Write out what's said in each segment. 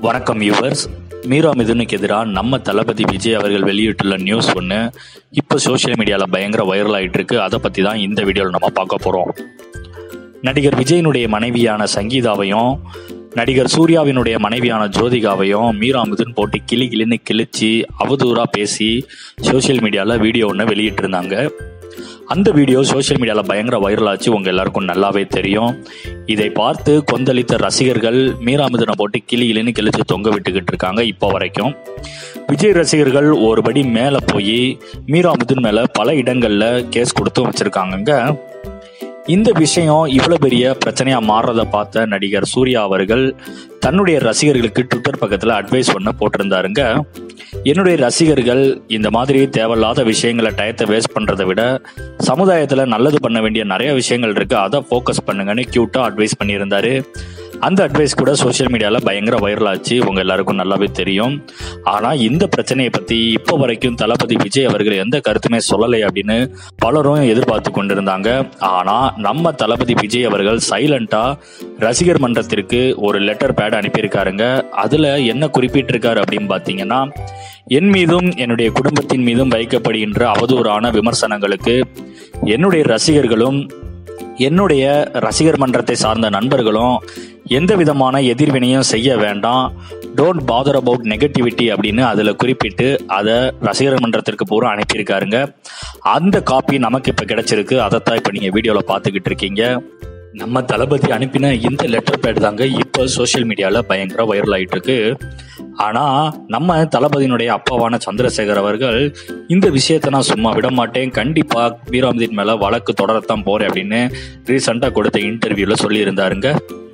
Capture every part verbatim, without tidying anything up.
வணக்கம் வியூவர்ஸ். மீரா மிதுனுக்கு எதிராக நம்ம தளபதி விஜய் அவர்கள் வெளியிட்டுள்ள நியூஸ் ஒன்று இப்போ சோஷியல் மீடியாவில் பயங்கர வைரல் ஆகிட்டு இருக்கு. அதை பற்றி தான் இந்த வீடியோவில் நம்ம பார்க்க போகிறோம். நடிகர் விஜயனுடைய மனைவியான சங்கீதாவையும் நடிகர் சூர்யாவினுடைய மனைவியான ஜோதிகாவையும் மீரா மிதுன் போட்டு கிளி கிளின்னு கிழிச்சு அவதூறாக பேசி சோஷியல் மீடியாவில் வீடியோ ஒன்று வெளியிட்டிருந்தாங்க. அந்த வீடியோ சோஷியல் மீடியாவில் பயங்கர வைரல் ஆச்சு, உங்கள் எல்லாருக்கும் நல்லாவே தெரியும். இதை பார்த்து கொந்தளித்த ரசிகர்கள் மீரா மிதுனை போட்டு கிளி கிளின்னு கிழிச்சு தொங்க விட்டுக்கிட்டு இருக்காங்க. இப்போ வரைக்கும் விஜய் ரசிகர்கள் ஒருபடி மேலே போய் மீரா மிதுன் மேலே பல இடங்களில் கேஸ் கொடுத்தும் வச்சுருக்காங்க. இந்த விஷயம் இவ்வளோ பெரிய பிரச்சனையாக மாறுறதை பார்த்த நடிகர் சூர்யா அவர்கள் தன்னுடைய ரசிகர்களுக்கு ட்விட்டர் பக்கத்தில் அட்வைஸ் ஒன்று போட்டிருந்தாருங்க. என்னுடைய ரசிகர்கள் இந்த மாதிரி தேவையில்லாத விஷயங்களை டயத்தை வேஸ்ட் பண்ணுறதை விட சமுதாயத்தில் நல்லது பண்ண வேண்டிய நிறைய விஷயங்கள் இருக்குது, அதை ஃபோக்கஸ் பண்ணுங்கன்னு க்யூட்டாக அட்வைஸ் பண்ணியிருந்தாரு. அந்த அட்வைஸ் கூட சோஷியல் மீடியாவில் பயங்கர வைரல் ஆச்சு, உங்கள் எல்லாருக்கும் நல்லாவே தெரியும். ஆனால் இந்த பிரச்சனையை பற்றி இப்போ வரைக்கும் தளபதி விஜய் அவர்கள் எந்த கருத்துமே சொல்லலை அப்படின்னு பலரும் எதிர்பார்த்து கொண்டிருந்தாங்க. ஆனால் நம்ம தளபதி விஜய் அவர்கள் சைலண்டாக ரசிகர் மன்றத்திற்கு ஒரு லெட்டர் பேட் அனுப்பியிருக்காருங்க. அதில் என்ன குறிப்பிட்டிருக்காரு அப்படின்னு பார்த்தீங்கன்னா, என் மீதும் என்னுடைய குடும்பத்தின் மீதும் வைக்கப்படுகின்ற அவதூறான விமர்சனங்களுக்கு என்னுடைய ரசிகர்களும் என்னுடைய ரசிகர் மன்றத்தை சார்ந்த நண்பர்களும் எந்த விதமான எதிர்வினையும் செய்ய வேண்டாம், டோன்ட் பாதர் அபவுட் நெகட்டிவிட்டி அப்படின்னு அதில் குறிப்பிட்டு அதை ரசிகர் மன்றத்திற்கு பூரா அனுப்பியிருக்காருங்க. அந்த காப்பி நமக்கு இப்போ கிடைச்சிருக்கு, அதைத்தான் இப்போ நீங்கள் வீடியோவில் பார்த்துக்கிட்டு இருக்கீங்க. நம்ம தளபதி அனுப்பின இந்த லெட்டர் பேட் தாங்க இப்போ சோஷியல் மீடியாவில் பயங்கர வைரல் ஆகிட்டு இருக்கு. ஆனால் நம்ம தளபதியினுடைய அப்பாவான சந்திரசேகர் அவர்கள் இந்த விஷயத்தை நான் சும்மா விட மாட்டேன், கண்டிப்பாக மீரா மிதுன் மேலே வழக்கு தொடரத்தான் போகிறேன் அப்படின்னு ரீசெண்டாக கொடுத்த இன்டர்வியூவில் சொல்லியிருந்தாருங்க.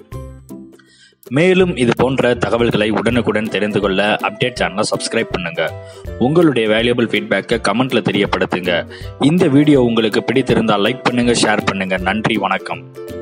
மேலும் இது போன்ற தகவல்களை உடனுக்குடன் தெரிந்து கொள்ள அப்டேட் சேனலை சப்ஸ்கிரைப் பண்ணுங்க. உங்களுடைய வேல்யூபிள் ஃபீட்பேக்கை கமெண்ட்ல தெரியப்படுத்துங்க. இந்த வீடியோ உங்களுக்கு பிடித்திருந்தால் லைக் பண்ணுங்க, ஷேர் பண்ணுங்க. நன்றி, வணக்கம்.